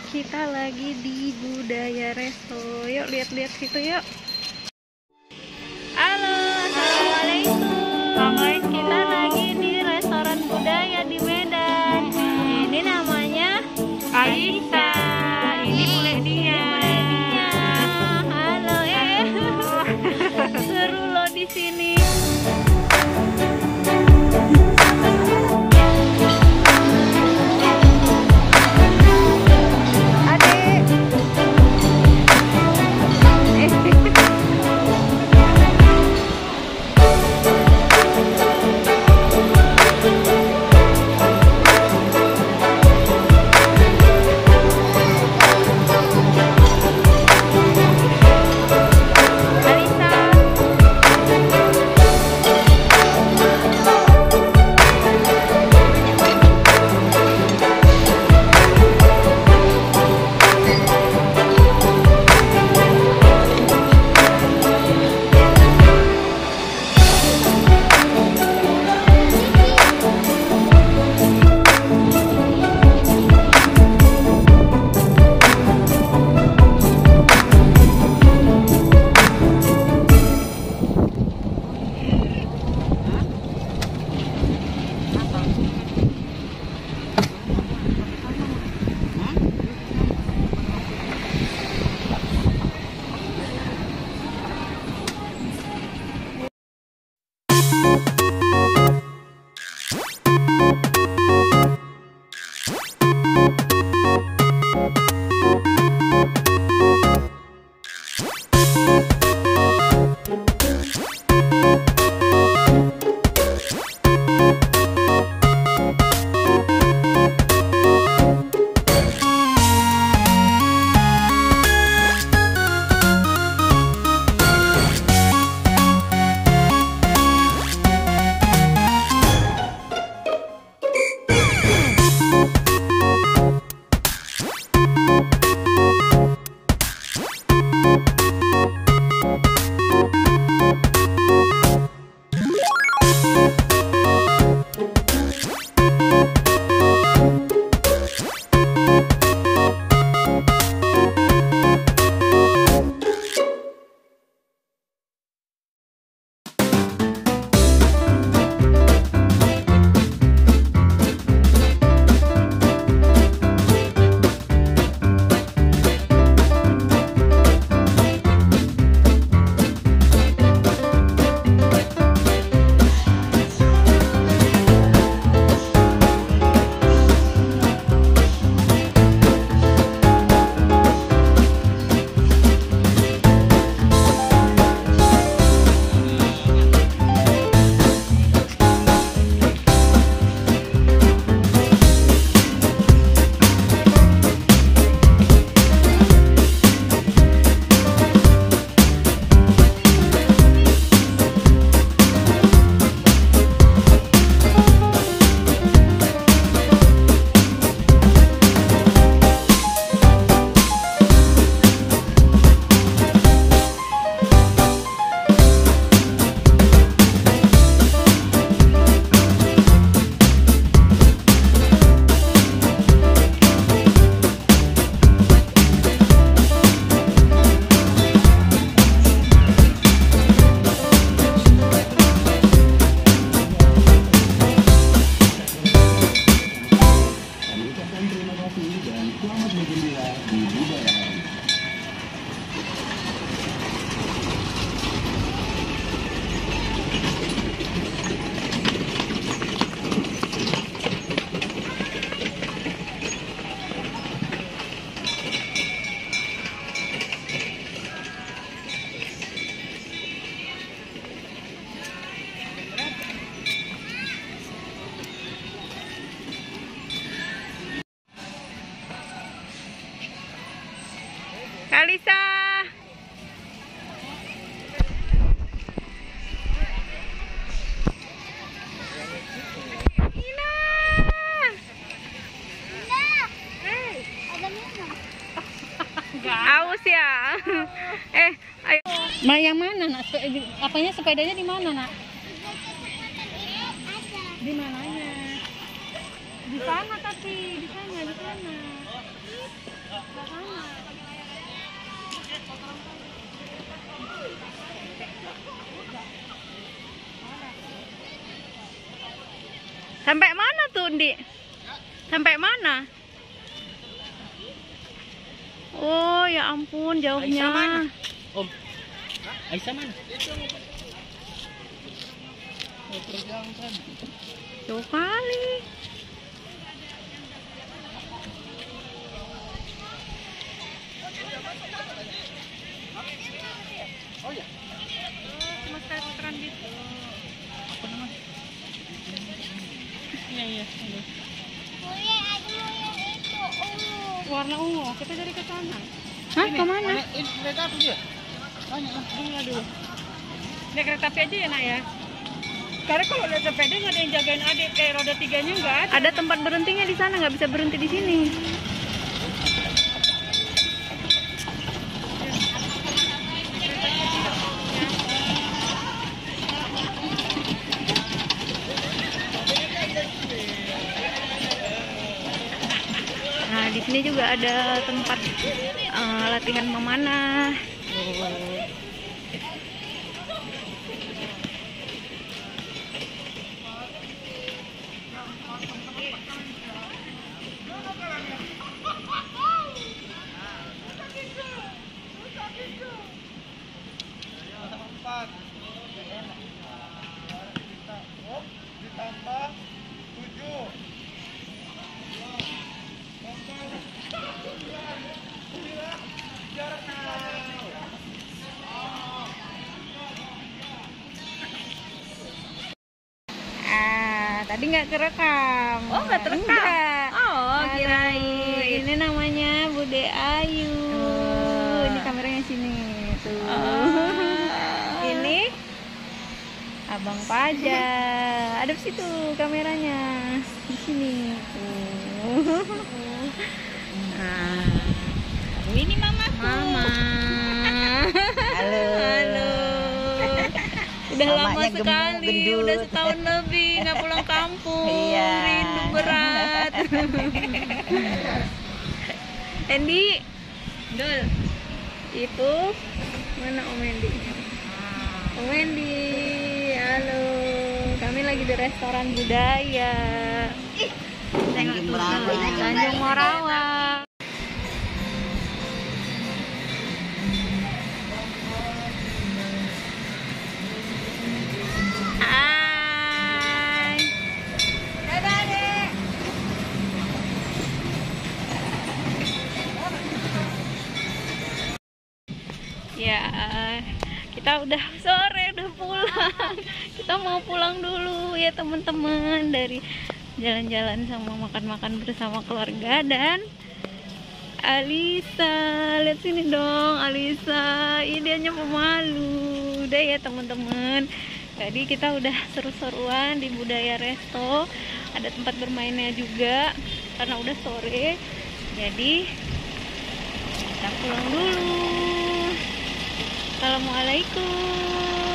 Kita lagi di Budaya Resto. Yuk lihat-lihat situ yuk. Halo, assalamualaikum. Kita lagi di restoran budaya di Medan. Ini namanya Alisa. Ini mulai dia. Halo seru loh di sini. Alisa. Aus ya. Ayo. Yang mana nak? Apanya sepedanya di mana nak? Di mananya? Di sana tapi di sana. Sampai mana tuh, Di? Sampai mana? Oh, ya ampun, jauhnya. Aisyah mana? Om. Aisyah mana? Jauh kali. Oh ya. Cuma sekali putaran gitu. Apa namanya? Iya. Warna ungu, kita cari ke sana. Hah, kemana? Ini kereta api dia. Tanya dulu. Naik kereta api aja ya, Nak ya? Karena kalau lihat sepeda nggak ada yang jagain adik, roda tiganya nggak ada. Ada tempat berhentinya di sana, nggak bisa berhenti di sini. Nah, di sini juga ada tempat latihan memanah. Ditambah 7. Tadi nggak kerekam. Oh, nggak terekam? Enggak. Oh, Halo, kirain. ini namanya Bude Ayu. Ini kameranya sini tuh. Ini Abang Paja. Ada di situ kameranya. Di sini tuh. Nah, Ini mamaku. Mama. Halo. Udah Mamanya lama gemuk, sekali, gendut. udah setahun lebih nggak pulang kampung. Iya. Rindu berat. Endi, Dul, itu mana Om Endi? Om Endi, halo. Kami lagi di restoran budaya. Tanjung Morawa. Tanjung Morawa. Hai. Dadah, Dek. Ya, kita udah sore, udah pulang. Kita mau pulang dulu ya teman-teman, dari jalan-jalan sama makan-makan bersama keluarga. Dan Alisa, lihat sini dong Alisa, idenya pemalu. Udah ya teman-teman, tadi kita udah seru-seruan di Budaya Resto. Ada tempat bermainnya juga karena udah sore, jadi kita pulang dulu. Assalamualaikum.